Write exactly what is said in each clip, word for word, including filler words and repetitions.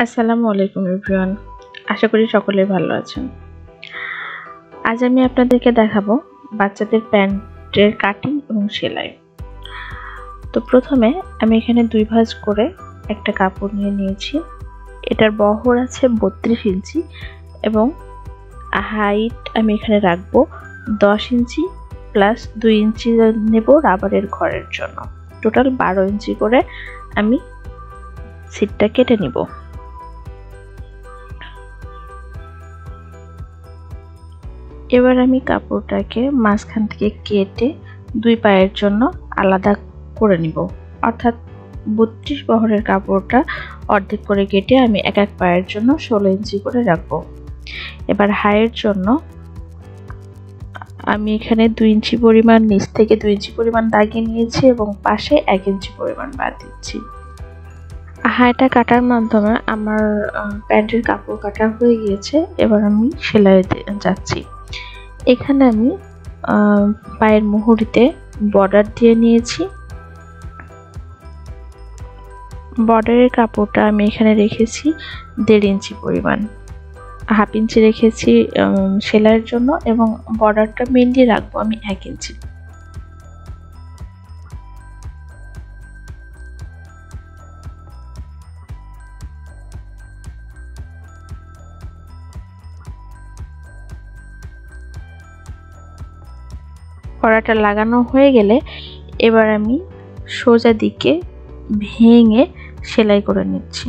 আসসালামু আলাইকুম এভরিওয়ান, আশা করি সকলেই ভালো আছেন। আজ আমি আপনাদেরকে দেখাবো বাচ্চাদের প্যান্টের কাটিং এবং সেলাই। তো প্রথমে আমি এখানে দুই ভাঁজ করে একটা কাপড় নিয়ে নিয়েছি। এটার বহর আছে বত্রিশ ইঞ্চি এবং হাইট আমি এখানে রাখবো দশ ইঞ্চি প্লাস দুই ইঞ্চি নেব রাবারের ঘরের জন্য। টোটাল বারো ইঞ্চি করে আমি সিটটা কেটে নিব। এবার আমি কাপড়টাকে মাঝখান থেকে কেটে দুই পায়ের জন্য আলাদা করে নিব, অর্থাৎ বত্রিশ বহরের কাপড়টা অর্ধেক করে কেটে আমি এক এক পায়ের জন্য ষোলো ইঞ্চি করে রাখবো। এবার হাইয়ের জন্য আমি এখানে দুই ইঞ্চি পরিমাণ নিচ থেকে দুই ইঞ্চি পরিমাণ দাগিয়ে নিয়েছি এবং পাশে এক ইঞ্চি পরিমাণ বাদ দিচ্ছি। হাইটা কাটার মাধ্যমে আমার প্যান্টের কাপড় কাটা হয়ে গিয়েছে। এবার আমি সেলাই যাচ্ছি। এখানে আমি পায়ের মুহুরিতে বর্ডার দিয়ে নিয়েছি। বর্ডারের কাপড়টা আমি এখানে রেখেছি দেড় ইঞ্চি পরিমাণ, হাফ ইঞ্চি রেখেছি সেলাইয়ের জন্য এবং বর্ডারটা মেনলি রাখবো আমি এক ইঞ্চি। কড়াটা লাগানো হয়ে গেলে এবার আমি সোজা দিকে ভেঙে সেলাই করে নিচ্ছি।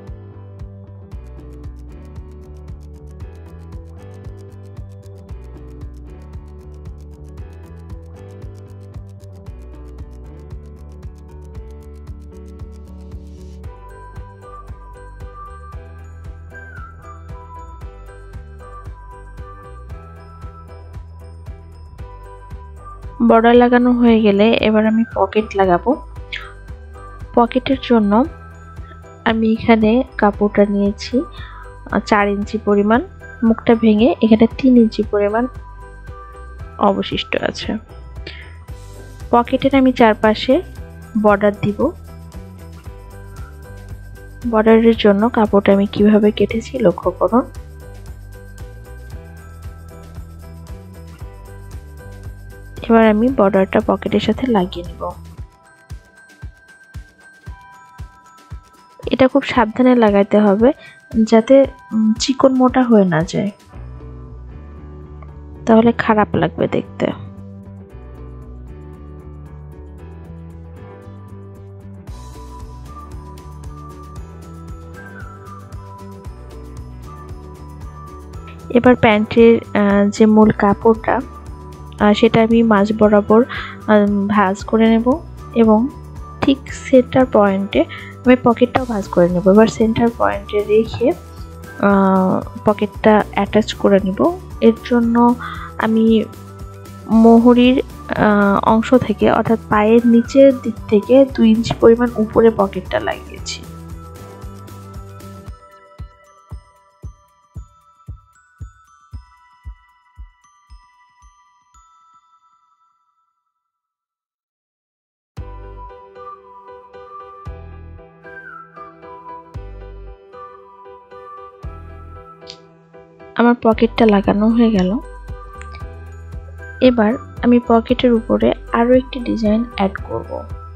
বর্ডার লাগানো হয়ে গেলে এবার আমি পকেট লাগাবো। পকেটের জন্য আমি এখানে কাপড়টা নিয়েছি চার ইঞ্চি পরিমাণ, মুখটা ভেঙে এখানে তিন ইঞ্চি পরিমাণ অবশিষ্ট আছে। পকেটের আমি চারপাশে বর্ডার দিব। বর্ডারের জন্য কাপড়টা আমি কিভাবে কেটেছি লক্ষ্য করুন। এবার আমি বর্ডারটা পকেটের সাথে লাগিয়ে নিব। এটা খুব সাবধানে লাগাইতে হবে যাতে চিকন মোটা হয়ে না যায়, তাহলে খারাপ লাগবে দেখতে। এবার প্যান্টের যে মূল কাপড়টা সেটা আমি মাঝ বরাবর ভাঁজ করে নেব এবং ঠিক সেন্টার পয়েন্টে আমি পকেটটাও ভাঁজ করে নেব। এবার সেন্টার পয়েন্টে রেখে পকেটটা অ্যাটাচ করে নিব। এর জন্য আমি মোহরির অংশ থেকে অর্থাৎ পায়ের নিচের দিক থেকে দুই ইঞ্চি পরিমাণ উপরে পকেটটা লাগিয়েছি। আমার পকেটটা লাগানো হয়ে গেল। এবার আমি পকেটের উপরে আরো একটি ডিজাইন অ্যাড করব।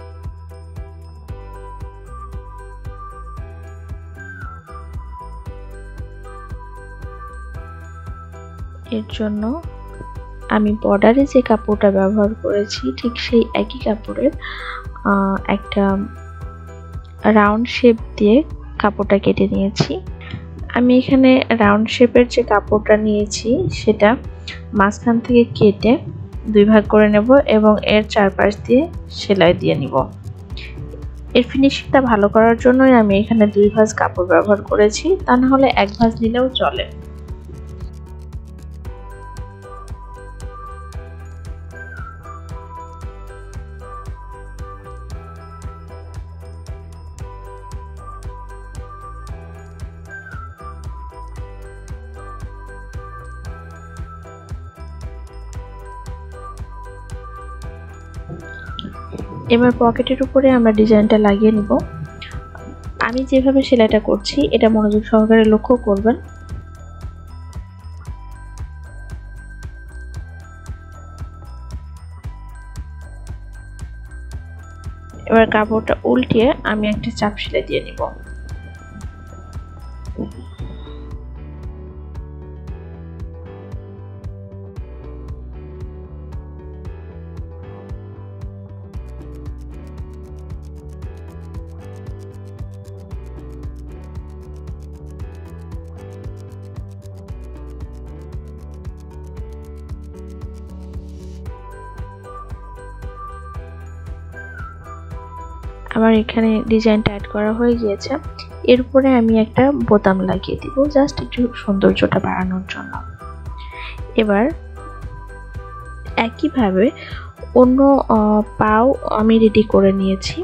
এর জন্য আমি বর্ডারে যে কাপড়টা ব্যবহার করেছি ঠিক সেই একই কাপড়ের একটা রাউন্ড শেপ দিয়ে কাপড়টা কেটে নিয়েছি। আমি এখানে রাউন্ড শেপের যে কাপড়টা নিয়েছি সেটা মাঝখান থেকে কেটে দুই ভাগ করে নেব এবং এর চারপাশ দিয়ে সেলাই দিয়ে নিব। এর ফিনিশিংটা ভালো করার জন্যই আমি এখানে দুই ভাঁজ কাপড় ব্যবহার করেছি, তা না হলে এক ভাঁজ নিলেও চলে। এবার পকেটের উপরে আমরা ডিজাইনটা লাগিয়ে নিব। আমি যেভাবে সেলাইটা করছি এটা মনোযোগ সহকারে লক্ষ্য করবেন। এবার কাপড়টা উল্টিয়ে আমি একটা চাপ সেলাই দিয়ে নিব। আমার এখানে ডিজাইনটা অ্যাড করা হয়ে গিয়েছে। এরপরে আমি একটা বোতাম লাগিয়ে দিব জাস্ট একটু সৌন্দর্যটা বাড়ানোর জন্য। এবার একইভাবে অন্য পাও আমি রেডি করে নিয়েছি।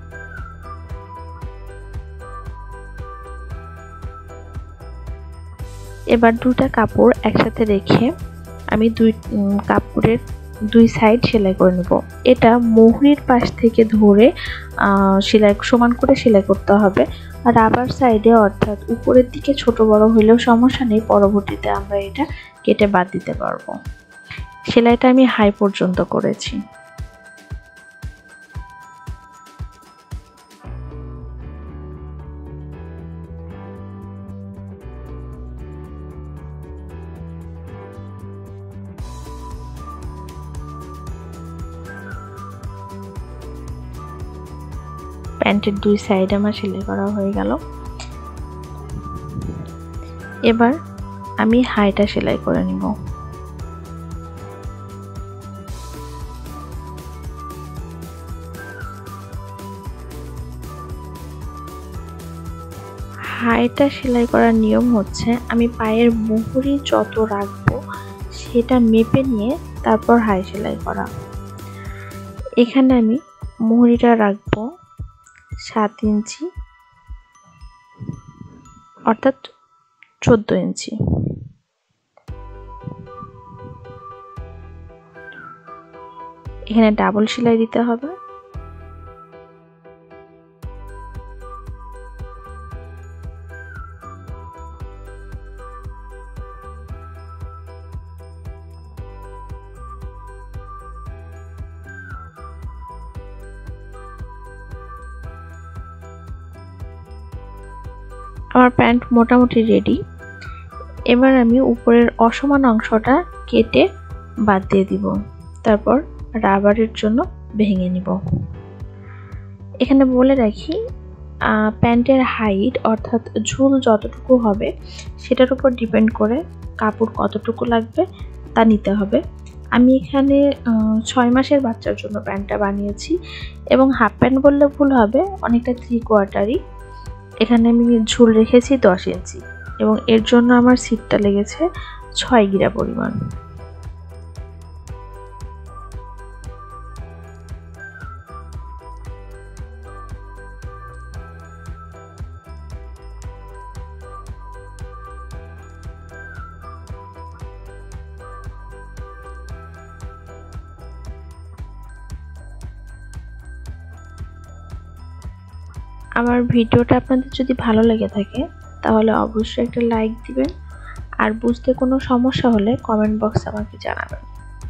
এবার দুটা কাপড় একসাথে রেখে আমি দুই কাপড়ের দুই সাইড সেলাই করে নেব। এটা মুহুরির পাশ থেকে ধরে সেলাই সমান করে সেলাই করতে হবে। আর রাবার সাইডে অর্থাৎ উপরের দিকে ছোট বড় হলেও সমস্যা নেই, পরবর্তীতে আমরা এটা কেটে বাদ দিতে পারবো। সেলাইটা আমি হাই পর্যন্ত করেছি। প্যান্টের দুই সাইড আমার সেলাই করা হয়ে গেল। এবার আমি হাইটা সেলাই করে নিব। হাইটা সেলাই করার নিয়ম হচ্ছে আমি পায়ের মুহুরি যত রাখবো সেটা মেপে নিয়ে তারপর হাই সেলাই করা। এখানে আমি মুহুরিটা রাখবো সাত ইঞ্চি অর্থাৎ চোদ্দ ইঞ্চি। এখানে ডাবল সেলাই দিতে হবে। আমার প্যান্ট মোটামুটি রেডি। এবার আমি উপরের অসমান অংশটা কেটে বাদ দিয়ে দিব, তারপর রাবারের জন্য ভেঙে নিব। এখানে বলে রাখি প্যান্টের হাইট অর্থাৎ ঝুল যতটুকু হবে সেটার উপর ডিপেন্ড করে কাপড় কতটুকু লাগবে তা নিতে হবে। আমি এখানে ছয় মাসের বাচ্চার জন্য প্যান্টটা বানিয়েছি এবং হাফ প্যান্ট বললে ভুল হবে, অনেকটা থ্রি কোয়ার্টারই। এখানে আমি ঝুল রেখেছি দশ ইঞ্চি এবং এর জন্য আমার সিটটা লেগেছে ছয় গিরা পরিমাণ। আমার ভিডিওটা আপনাদের যদি ভালো লেগে থাকে তাহলে অবশ্যই একটা লাইক দিবেন, আর বুঝতে কোনো সমস্যা হলে কমেন্ট বক্সে আমাকে জানাবেন।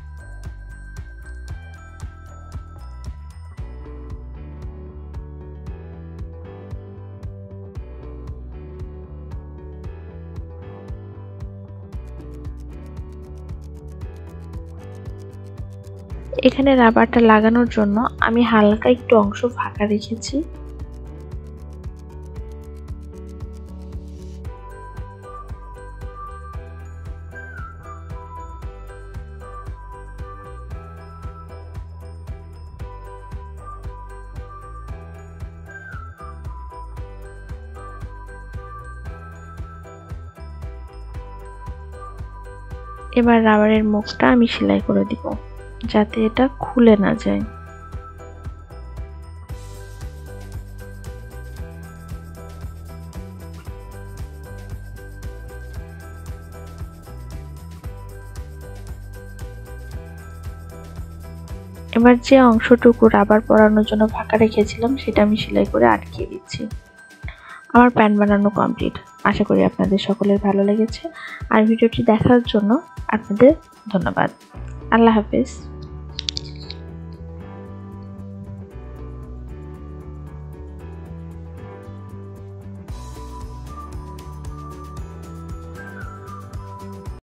এখানে রাবারটা লাগানোর জন্য আমি হালকা একটু অংশ ফাঁকা রেখেছি। এবার রাবারের মুখটা আমি সেলাই করে দিব যাতে এটা খুলে না যায়। এবার যে অংশটুকু রাবার পরানোর জন্য ফাঁকা রেখেছিলাম সেটা আমি সেলাই করে আটকিয়ে দিচ্ছি। আমার প্যান্ট বানানো কমপ্লিট। আশা করি আপনাদের সকলের ভালো লেগেছে। আর ভিডিওটি দেখার জন্য আপনাদের ধন্যবাদ। আল্লাহ হাফেজ।